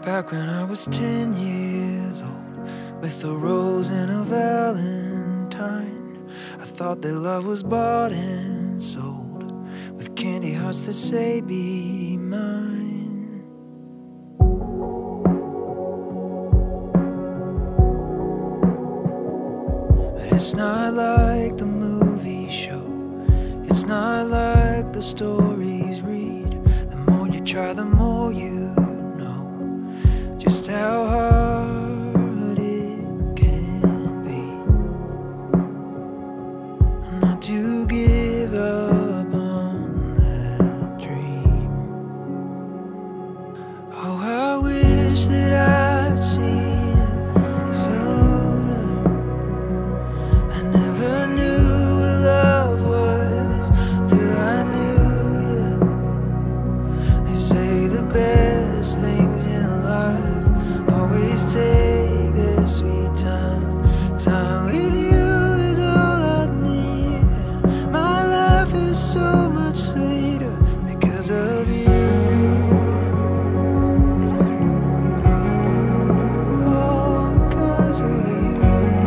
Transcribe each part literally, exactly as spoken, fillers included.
Back when I was ten years old, with a rose and a valentine, I thought that love was bought and sold, with candy hearts that say be mine. But it's not like the movie show, it's not like the stories read. The more you try, the more you just how hard it can be, not to give up on that dream. Oh, I wish that I'd seen it sooner. I never knew what love was till I knew you. They say the best things in life always take their sweet time. Time with you is all I need, and my life is so much sweeter because of you. Oh, because of you.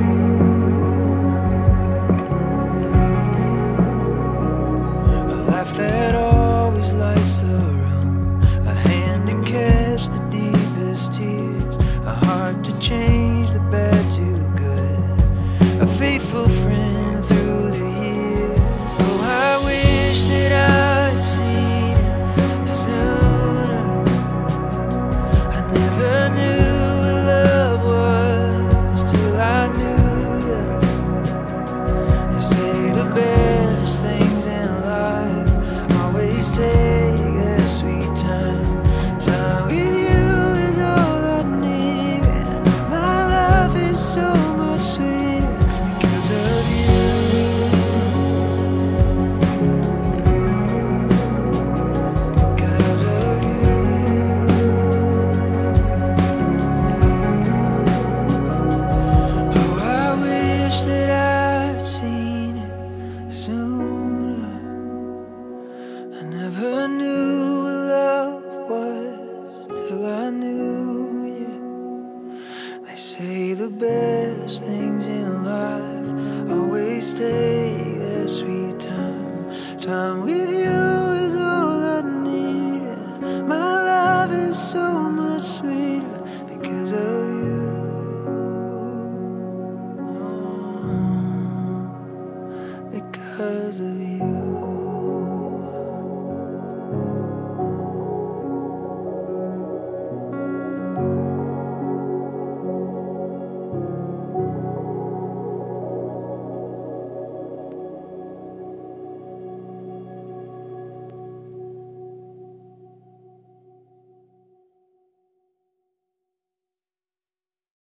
A laugh that always lights the room, a hand to catch the deepest tears, a heart to change the bad to good, a faithful friend through the years. Oh, I wish that I'd seen it sooner. I never knew what love was till I knew you. They say the best things in life always take their sweet time. Time with you is all I need, and my life is so much sweeter because of you. Because of you. Oh, I wish that I'd seen it sooner. I never knew what love was till I knew you. They say the best things in life always take their sweet time. Time with you is all I need, and my life is so much sweeter because of you. Oh, because of you.